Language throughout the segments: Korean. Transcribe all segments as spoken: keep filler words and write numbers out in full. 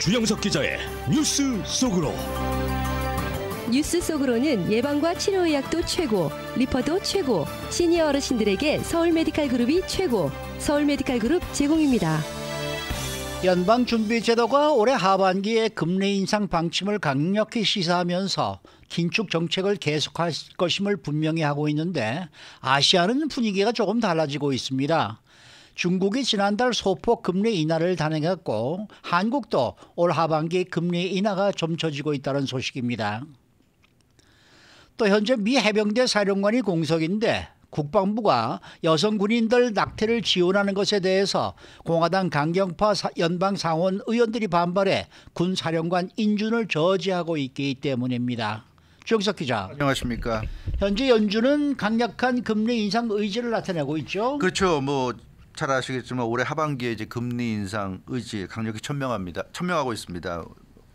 주영석 기자의 뉴스 속으로. 뉴스 속으로는 예방과 치료의학도 최고, 리퍼도 최고, 시니어 어르신들에게 서울 메디칼 그룹이 최고, 서울 메디칼 그룹 제공입니다. 연방준비제도가 올해 하반기에 금리 인상 방침을 강력히 시사하면서 긴축 정책을 계속할 것임을 분명히 하고 있는데, 아시아는 분위기가 조금 달라지고 있습니다. 중국이 지난달 소폭 금리 인하를 단행했고, 한국도 올 하반기 금리 인하가 점쳐지고 있다는 소식입니다. 또 현재 미 해병대 사령관이 공석인데, 국방부가 여성 군인들 낙태를 지원하는 것에 대해서 공화당 강경파 연방 상원 의원들이 반발해 군 사령관 인준을 저지하고 있기 때문입니다. 주영석 기자. 안녕하십니까. 현재 연준은 강력한 금리 인상 의지를 나타내고 있죠. 그렇죠. 뭐 잘 아시겠지만 올해 하반기에 이제 금리 인상 의지 강력히 천명합니다. 천명하고 있습니다.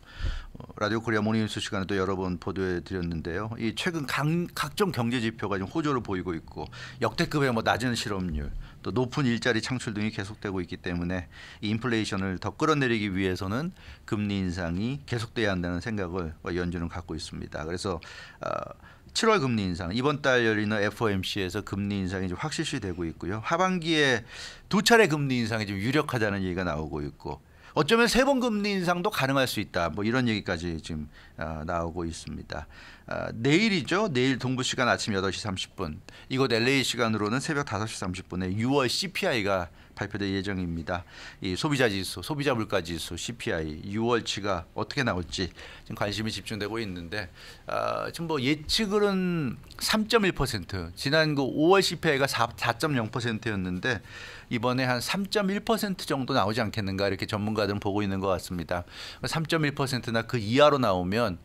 라디오 코리아 모닝뉴스 시간에도 여러 번 보도해 드렸는데요. 이 최근 강, 각종 경제 지표가 좀 호조를 보이고 있고, 역대급의 뭐 낮은 실업률, 또 높은 일자리 창출 등이 계속되고 있기 때문에 이 인플레이션을 더 끌어내리기 위해서는 금리 인상이 계속돼야 한다는 생각을 연준은 갖고 있습니다. 그래서 어, 칠월 금리 인상, 이번 달 열리는 에프오엠씨에서 금리 인상이 좀 확실시되고 있고요. 하반기에 두 차례 금리 인상이 좀 유력하다는 얘기가 나오고 있고, 어쩌면 세 번 금리 인상도 가능할 수 있다. 뭐 이런 얘기까지 지금 어, 나오고 있습니다. 어, 내일이죠. 내일 동부 시간 아침 여덟 시 삼십 분. 이곳 엘에이 시간으로는 새벽 다섯 시 삼십 분에 유월 씨피아이가 발표될 예정입니다. 이 소비자 지수, 소비자 물가 지수 씨피아이 유월치가 어떻게 나올지 지금 관심이 집중되고 있는데, 어, 지금 뭐 예측은 삼 점 일 퍼센트. 지난 그 오월 씨피아이가 사 점 영 퍼센트였는데 이번에 한 삼 점 일 퍼센트 정도 나오지 않겠는가, 이렇게 전문가들은 보고 있는 것 같습니다. 삼 점 일 퍼센트나 그 이하로 나오면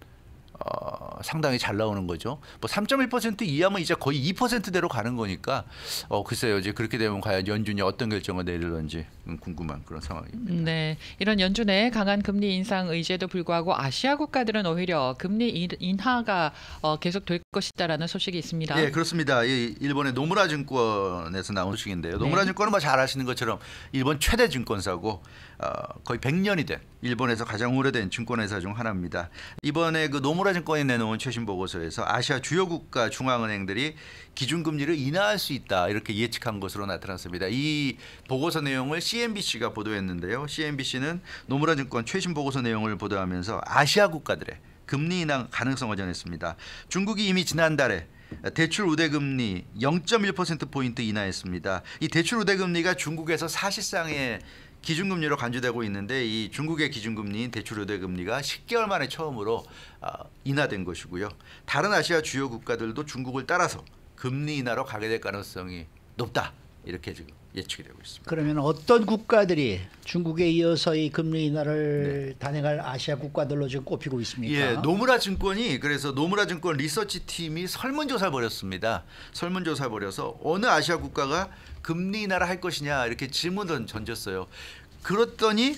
어, 상당히 잘 나오는 거죠. 뭐 삼 점 일 퍼센트 이하면 이제 거의 이 퍼센트대로 가는 거니까, 어, 글쎄요. 이제 그렇게 되면 과연 연준이 어떤 결정을 내릴런지 궁금한 그런 상황입니다. 네, 이런 연준의 강한 금리 인상 의지에도 불구하고 아시아 국가들은 오히려 금리 인하가 어, 계속 될 것이다라는 소식이 있습니다. 네, 그렇습니다. 이 일본의 노무라 증권에서 나온 소식인데요. 노무라 네. 증권은 뭐 잘 아시는 것처럼 일본 최대 증권사고, 어, 거의 백 년이 된 일본에서 가장 오래된 증권회사 중 하나입니다. 이번에 그 노무라 증권이 내놓은 최신 보고서에서 아시아 주요 국가 중앙은행들이 기준금리를 인하할 수 있다, 이렇게 예측한 것으로 나타났습니다. 이 보고서 내용을 씨엔비씨가 보도했는데요. 씨엔비씨는 노무라 증권 최신 보고서 내용을 보도하면서 아시아 국가들의 금리 인하 가능성을 전했습니다. 중국이 이미 지난달에 대출 우대금리 영 점 일 퍼센트 포인트 인하했습니다. 이 대출 우대금리가 중국에서 사실상의 기준금리로 간주되고 있는데, 이 중국의 기준금리인 대출 우대금리가 십 개월 만에 처음으로 인하된 것이고요. 다른 아시아 주요 국가들도 중국을 따라서 금리 인하로 가게 될 가능성이 높다, 이렇게 지금 예측이 되고 있습니다. 그러면 어떤 국가들이 중국에 이어서 이 금리 인하를 네. 단행할 아시아 국가들로 지금 꼽히고 있습니까? 예, 노무라 증권이 그래서 노무라 증권 리서치 팀이 설문조사를 벌였습니다. 설문조사를 벌여서 어느 아시아 국가가 금리 인하를 할 것이냐, 이렇게 질문을 던졌어요. 그랬더니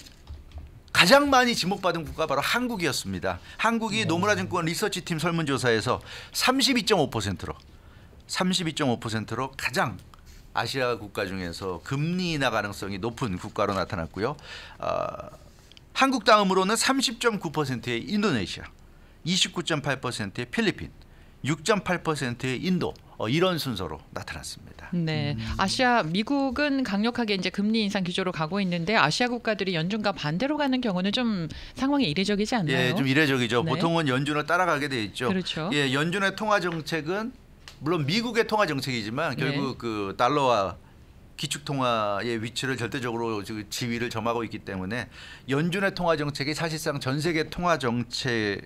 가장 많이 지목받은 국가 바로 한국이었습니다. 한국이 오. 노무라 증권 리서치 팀 설문조사에서 삼십이 점 오 퍼센트로 삼십이 점 오 퍼센트로 가장 아시아 국가 중에서 금리 인하 가능성이 높은 국가로 나타났고요. 어, 한국 다음으로는 삼십 점 구 퍼센트의 인도네시아, 이십구 점 팔 퍼센트의 필리핀, 육 점 팔 퍼센트의 인도, 어, 이런 순서로 나타났습니다. 네, 아시아 미국은 강력하게 이제 금리 인상 기조로 가고 있는데, 아시아 국가들이 연준과 반대로 가는 경우는 좀 상황이 이례적이지 않나요? 예, 좀 이례적이죠. 네. 보통은 연준을 따라가게 돼 있죠. 그렇죠. 예, 연준의 통화 정책은 물론 미국의 통화 정책이지만 결국 네. 그 달러와 기축 통화의 위치를 절대적으로 지위를 점하고 있기 때문에 연준의 통화 정책이 사실상 전 세계 통화 정책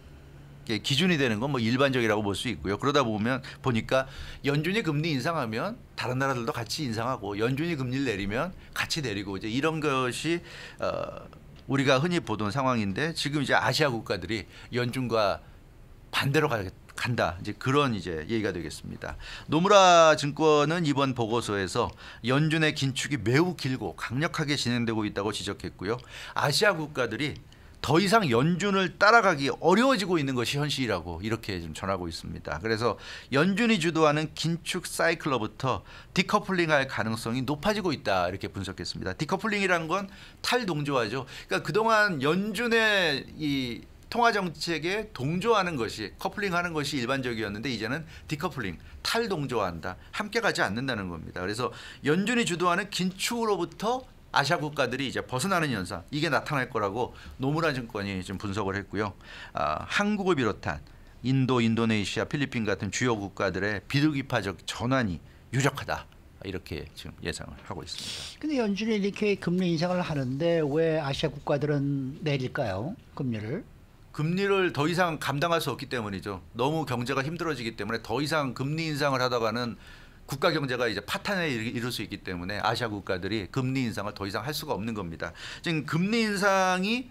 기준이 되는 건 뭐 일반적이라고 볼 수 있고요. 그러다 보면 보니까 연준이 금리 인상하면 다른 나라들도 같이 인상하고, 연준이 금리를 내리면 같이 내리고, 이제 이런 것이 어, 우리가 흔히 보던 상황인데, 지금 이제 아시아 국가들이 연준과 반대로 가겠다. 간다. 이제 그런 이제 얘기가 되겠습니다. 노무라 증권은 이번 보고서에서 연준의 긴축이 매우 길고 강력하게 진행되고 있다고 지적했고요. 아시아 국가들이 더 이상 연준을 따라가기 어려워지고 있는 것이 현실이라고 이렇게 좀 전하고 있습니다. 그래서 연준이 주도하는 긴축 사이클로부터 디커플링할 가능성이 높아지고 있다 이렇게 분석했습니다. 디커플링이란 건 탈동조화죠. 그러니까 그동안 연준의 이 통화 정책에 동조하는 것이 커플링하는 것이 일반적이었는데 이제는 디커플링, 탈동조화한다, 함께 가지 않는다는 겁니다. 그래서 연준이 주도하는 긴축으로부터 아시아 국가들이 이제 벗어나는 현상 이게 나타날 거라고 노무라 증권이 좀 분석을 했고요. 아, 한국을 비롯한 인도, 인도네시아, 필리핀 같은 주요 국가들의 비둘기파적 전환이 유력하다. 이렇게 지금 예상을 하고 있습니다. 근데 연준이 이렇게 금리 인상을 하는데 왜 아시아 국가들은 내릴까요? 금리를? 금리를 더 이상 감당할 수 없기 때문이죠. 너무 경제가 힘들어지기 때문에 더 이상 금리 인상을 하다가는 국가 경제가 이제 파탄에 이를 수 있기 때문에 아시아 국가들이 금리 인상을 더 이상 할 수가 없는 겁니다. 지금 금리 인상이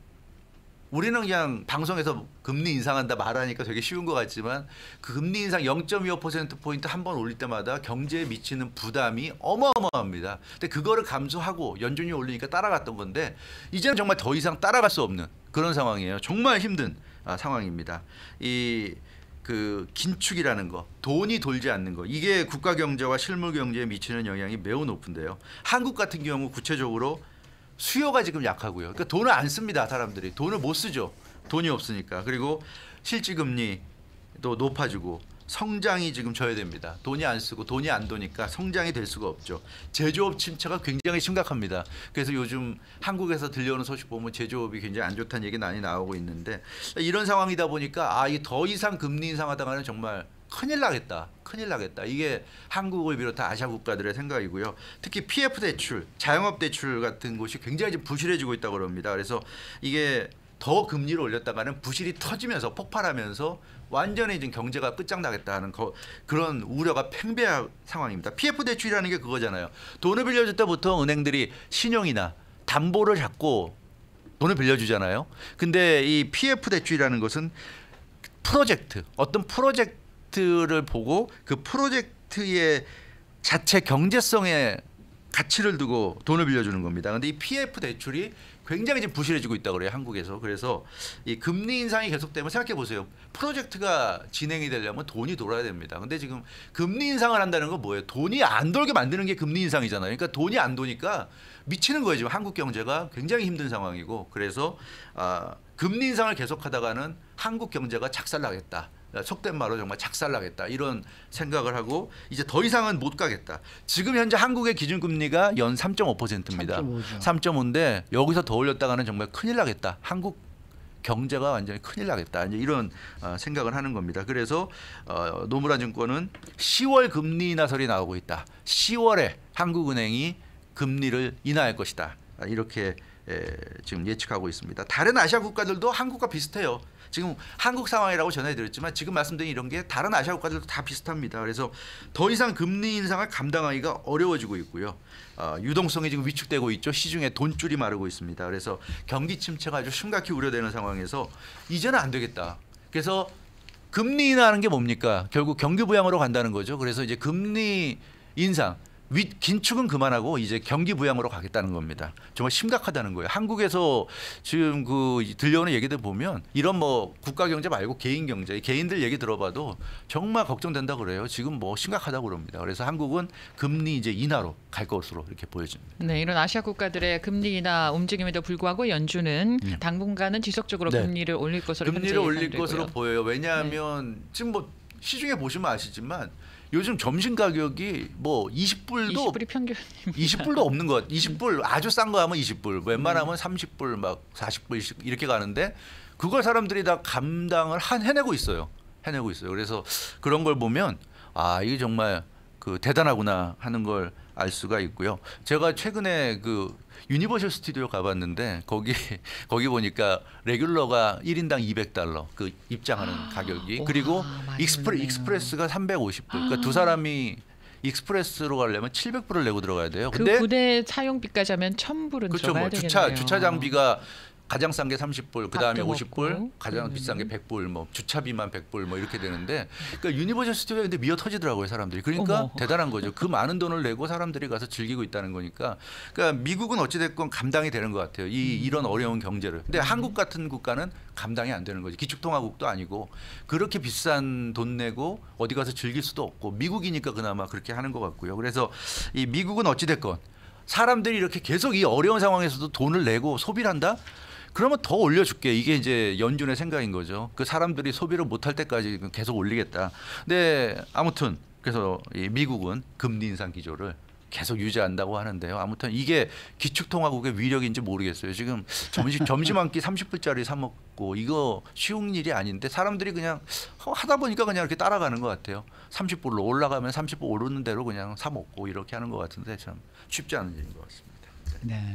우리는 그냥 방송에서 금리 인상한다 말하니까 되게 쉬운 것 같지만 그 금리 인상 영 점 이오 퍼센트 포인트 한 번 올릴 때마다 경제에 미치는 부담이 어마어마합니다. 근데 그거를 감수하고 연준이 올리니까 따라갔던 건데 이제는 정말 더 이상 따라갈 수 없는 그런 상황이에요. 정말 힘든 아, 상황입니다. 이 그 긴축이라는 거, 돈이 돌지 않는 거, 이게 국가 경제와 실물 경제에 미치는 영향이 매우 높은데요. 한국 같은 경우 구체적으로 수요가 지금 약하고요. 그러니까 돈을 안 씁니다. 사람들이 돈을 못 쓰죠. 돈이 없으니까. 그리고 실질금리도 높아지고 성장이 지금 저해됩니다. 돈이 안 쓰고 돈이 안 도니까 성장이 될 수가 없죠. 제조업 침체가 굉장히 심각합니다. 그래서 요즘 한국에서 들려오는 소식 보면 제조업이 굉장히 안 좋다는 얘기 많이 나오고 있는데 이런 상황이다 보니까 아, 이 더 이상 금리 인상하다가는 정말 큰일 나겠다. 큰일 나겠다. 이게 한국을 비롯한 아시아 국가들의 생각이고요. 특히 피에프 대출, 자영업 대출 같은 곳이 굉장히 지금 부실해지고 있다고 그럽니다. 그래서 이게 더 금리를 올렸다가는 부실이 터지면서 폭발하면서 완전히 지금 경제가 끝장나겠다는 거, 그런 우려가 팽배한 상황입니다. 피에프 대출이라는 게 그거잖아요. 돈을 빌려줄 때부터 은행들이 신용이나 담보를 잡고 돈을 빌려주잖아요. 근데 이 피에프 대출이라는 것은 프로젝트, 어떤 프로젝트를 보고 그 프로젝트의 자체 경제성에 가치를 두고 돈을 빌려주는 겁니다. 근데 이 피에프 대출이 굉장히 지금 부실해지고 있다 그래요, 한국에서. 그래서 이 금리 인상이 계속되면 생각해 보세요. 프로젝트가 진행이 되려면 돈이 돌아야 됩니다. 근데 지금 금리 인상을 한다는 건 뭐예요? 돈이 안 돌게 만드는 게 금리 인상이잖아요. 그러니까 돈이 안 도니까 미치는 거예요. 지금 한국 경제가 굉장히 힘든 상황이고, 그래서 아, 금리 인상을 계속하다가는 한국 경제가 작살나겠다. 속된 말로 정말 작살나겠다 이런 생각을 하고 이제 더 이상은 못 가겠다. 지금 현재 한국의 기준금리가 연 삼 점 오 퍼센트입니다. 삼 점 오인데 여기서 더 올렸다가는 정말 큰일 나겠다. 한국 경제가 완전히 큰일 나겠다. 이제 이런 어, 생각을 하는 겁니다. 그래서 어, 노무라 증권은 시월 금리 인하설이 나오고 있다. 시월에 한국은행이 금리를 인하할 것이다. 이렇게 에, 지금 예측하고 있습니다. 다른 아시아 국가들도 한국과 비슷해요. 지금 한국 상황이라고 전해드렸지만 지금 말씀드린 이런 게 다른 아시아 국가들도 다 비슷합니다. 그래서 더 이상 금리 인상을 감당하기가 어려워지고 있고요. 어, 유동성이 지금 위축되고 있죠. 시중에 돈줄이 마르고 있습니다. 그래서 경기 침체가 아주 심각히 우려되는 상황에서 이제는 안 되겠다. 그래서 금리 인하하는 게 뭡니까? 결국 경기 부양으로 간다는 거죠. 그래서 이제 금리 인상, 위, 긴축은 그만하고 이제 경기 부양으로 가겠다는 겁니다. 정말 심각하다는 거예요. 한국에서 지금 그 들려오는 얘기들 보면 이런 뭐 국가 경제 말고 개인 경제, 개인들 얘기 들어봐도 정말 걱정된다 그래요. 지금 뭐 심각하다고 그럽니다. 그래서 한국은 금리 이제 인하로 갈 것으로 이렇게 보여집니다. 네, 이런 아시아 국가들의 금리 인하 움직임에도 불구하고 연준은 음. 당분간은 지속적으로 네. 금리를 올릴 것으로 금리를 올릴 것으로 보여요. 왜냐하면 네. 지금 뭐 시중에 보시면 아시지만. 요즘 점심 가격이 뭐 이십 불도 이십 불이 평균 이십 불도 없는 것. 이십 불 아주 싼 거 하면 이십 불, 웬만하면 삼십 불 막 사십 불 이렇게 가는데 그걸 사람들이 다 감당을 한 해내고 있어요. 해내고 있어요. 그래서 그런 걸 보면 아, 이게 정말 그 대단하구나 하는 걸 알 수가 있고요. 제가 최근에 그 유니버셜 스튜디오 가봤는데 거기 거기 보니까 레귤러가 일 인당 이백 달러 그 입장하는 아, 가격이 그리고 와, 익스프레, 익스프레스가 삼백오십 불. 그러니까 아. 두 사람이 익스프레스로 가려면 칠백 불을 내고 들어가야 돼요. 그 근데 부대 사용비까지 하면 천 불은 그렇죠. 들어가야 뭐 되겠네요. 주차 주차 장비가 가장 싼 게 삼십 불, 그 다음에 밥도 오십 불, 먹고. 가장 음. 비싼 게 백 불, 뭐 주차비만 백 불 뭐 이렇게 되는데 그러니까 유니버셜 스튜디오에 근데 미어 터지더라고요 사람들이. 그러니까 어머. 대단한 거죠. 그 많은 돈을 내고 사람들이 가서 즐기고 있다는 거니까. 그러니까 미국은 어찌 됐건 감당이 되는 것 같아요. 이 이런 어려운 경제를. 근데 한국 같은 국가는 감당이 안 되는 거지. 기축통화국도 아니고 그렇게 비싼 돈 내고 어디 가서 즐길 수도 없고 미국이니까 그나마 그렇게 하는 것 같고요. 그래서 이 미국은 어찌 됐건 사람들이 이렇게 계속 이 어려운 상황에서도 돈을 내고 소비를 한다? 그러면 더 올려줄게. 이게 이제 연준의 생각인 거죠. 그 사람들이 소비를 못할 때까지 계속 올리겠다. 근데 아무튼 그래서 이 미국은 금리 인상 기조를 계속 유지한다고 하는데요. 아무튼 이게 기축통화국의 위력인지 모르겠어요. 지금 점심 점심 한 끼 삼십 불짜리 사 먹고 이거 쉬운 일이 아닌데 사람들이 그냥 하다 보니까 그냥 이렇게 따라가는 것 같아요. 삼십 불로 올라가면 삼십 불 오르는 대로 그냥 사 먹고 이렇게 하는 것 같은데 참 쉽지 않은 일인 것 같습니다. 네.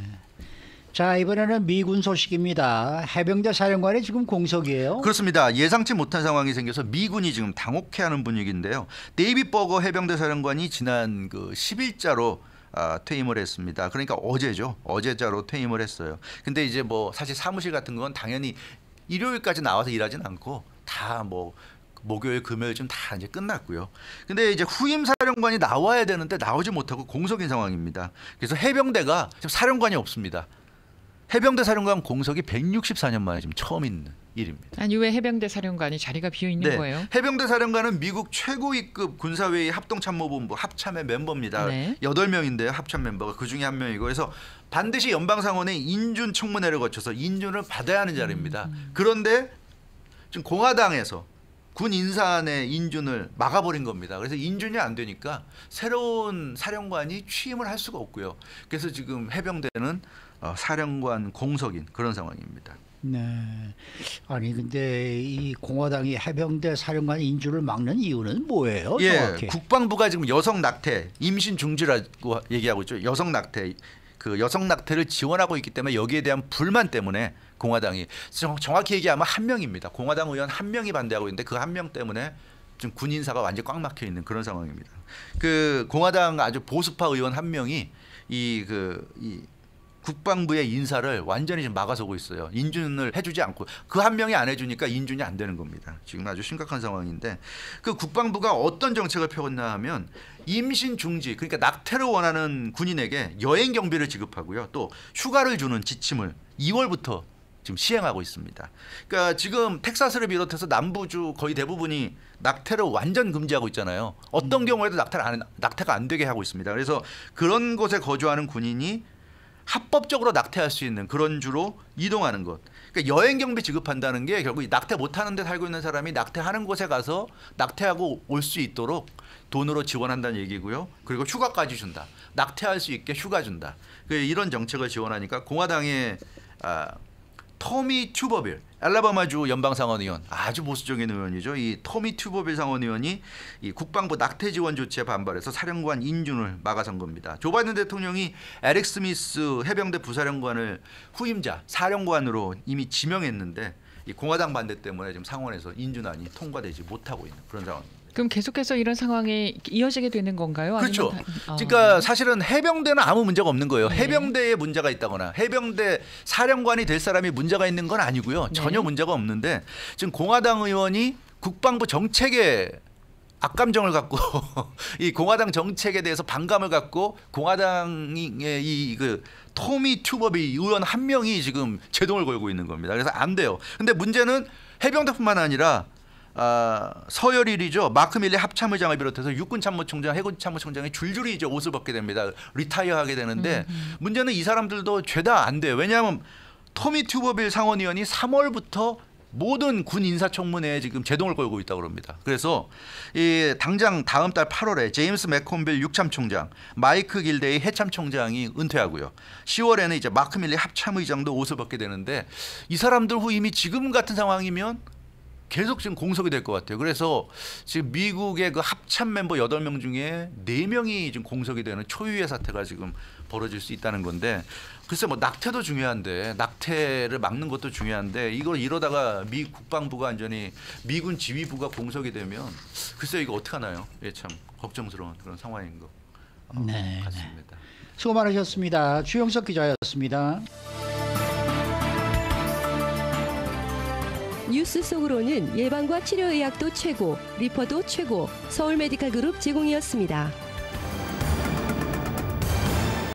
자, 이번에는 미군 소식입니다. 해병대 사령관이 지금 공석이에요. 그렇습니다. 예상치 못한 상황이 생겨서 미군이 지금 당혹해하는 분위기인데요. 데이빗 버거 해병대 사령관이 지난 그 십 일자로 아, 퇴임을 했습니다. 그러니까 어제죠. 어제자로 퇴임을 했어요. 근데 이제 뭐 사실 사무실 같은 건 당연히 일요일까지 나와서 일하진 않고 다 뭐 목요일, 금요일 좀 다 이제 끝났고요. 근데 이제 후임 사령관이 나와야 되는데 나오지 못하고 공석인 상황입니다. 그래서 해병대가 지금 사령관이 없습니다. 해병대 사령관 공석이 백육십사 년 만에 지금 처음 있는 일입니다. 아니 왜 해병대 사령관이 자리가 비어 있는 네. 거예요? 해병대 사령관은 미국 최고위급 군사회의 합동참모본부 합참의 멤버입니다. 네. 여덟 명인데요. 합참 멤버가 그중에 한 명이고 그래서 반드시 연방상원의 인준 청문회를 거쳐서 인준을 받아야 하는 자리입니다. 음. 그런데 지금 공화당에서 군 인사안의 인준을 막아버린 겁니다. 그래서 인준이 안 되니까 새로운 사령관이 취임을 할 수가 없고요. 그래서 지금 해병대는 어, 사령관 공석인 그런 상황입니다. 네. 아니 근데 이 공화당이 해병대 사령관 인준을 막는 이유는 뭐예요? 예, 정확히? 국방부가 지금 여성 낙태, 임신 중지라고 얘기하고 있죠. 여성 낙태, 그 여성 낙태를 지원하고 있기 때문에 여기에 대한 불만 때문에 공화당이 정확히 얘기하면 한 명입니다. 공화당 의원 한 명이 반대하고 있는데 그 한 명 때문에 지금 군 인사가 완전 꽉 막혀 있는 그런 상황입니다. 그 공화당 아주 보수파 의원 한 명이 이 그 이 국방부의 인사를 완전히 지금 막아서고 있어요. 인준을 해주지 않고 그 한 명이 안 해주니까 인준이 안 되는 겁니다. 지금 아주 심각한 상황인데 그 국방부가 어떤 정책을 펴었나 하면 임신 중지 그러니까 낙태를 원하는 군인에게 여행 경비를 지급하고요. 또 휴가를 주는 지침을 이월부터 지금 시행하고 있습니다. 그러니까 지금 텍사스를 비롯해서 남부주 거의 대부분이 낙태를 완전 금지하고 있잖아요. 어떤 경우에도 낙태를 안, 낙태가 안 되게 하고 있습니다. 그래서 그런 곳에 거주하는 군인이 합법적으로 낙태할 수 있는 그런 주로 이동하는 것. 그러니까 여행 경비 지급한다는 게 결국 낙태 못하는 데 살고 있는 사람이 낙태하는 곳에 가서 낙태하고 올 수 있도록 돈으로 지원한다는 얘기고요. 그리고 휴가까지 준다. 낙태할 수 있게 휴가 준다. 이런 정책을 지원하니까 공화당의 아, 토미 튜버빌 알라바마주 연방상원의원 아주 보수적인 의원이죠. 이 토미 튜버빌 상원의원이 이 국방부 낙태 지원 조치에 반발해서 사령관 인준을 막아선 겁니다. 조 바이든 대통령이 에릭 스미스 해병대 부사령관을 후임자 사령관으로 이미 지명했는데 이 공화당 반대 때문에 지금 상원에서 인준안이 통과되지 못하고 있는 그런 상황입니다. 그럼 계속해서 이런 상황이 이어지게 되는 건가요? 그렇죠. 아니면 다, 아. 그러니까 사실은 해병대는 아무 문제가 없는 거예요. 네. 해병대에 문제가 있다거나 해병대 사령관이 될 사람이 문제가 있는 건 아니고요. 전혀 네. 문제가 없는데 지금 공화당 의원이 국방부 정책에 악감정을 갖고 이 공화당 정책에 대해서 반감을 갖고 공화당의 이 그 토미 튜버비 의원 한 명이 지금 제동을 걸고 있는 겁니다. 그래서 안 돼요. 근데 문제는 해병대뿐만 아니라 아, 서열일이죠. 마크 밀리 합참의장을 비롯해서 육군참모총장, 해군참모총장이 줄줄이 이제 옷을 벗게 됩니다. 리타이어하게 되는데 음, 음. 문제는 이 사람들도 죄다 안 돼요. 왜냐하면 토미 튜버빌 상원의원이 삼월부터 모든 군 인사청문회에 지금 제동을 걸고 있다고 합니다. 그래서 이 당장 다음 달 팔월에 제임스 맥콤빌 육참총장, 마이크 길데이 해참총장이 은퇴하고요. 시월에는 이제 마크 밀리 합참의장도 옷을 벗게 되는데 이 사람들 후임이 지금 같은 상황이면 계속 지금 공석이 될 것 같아요. 그래서 지금 미국의 그 합참 멤버 여덟 명 중에 네 명이 지금 공석이 되는 초유의 사태가 지금 벌어질 수 있다는 건데 글쎄 뭐 낙태도 중요한데 낙태를 막는 것도 중요한데 이걸 이러다가 미 국방부가 완전히 미군 지휘부가 공석이 되면 글쎄 이거 어떡하나요? 예, 참 걱정스러운 그런 상황인 것 어, 네, 같습니다. 수고 많으셨습니다. 주영석 기자였습니다. 뉴스 속으로는 예방과 치료의학도 최고, 리퍼도 최고, 서울 메디칼 그룹 제공이었습니다.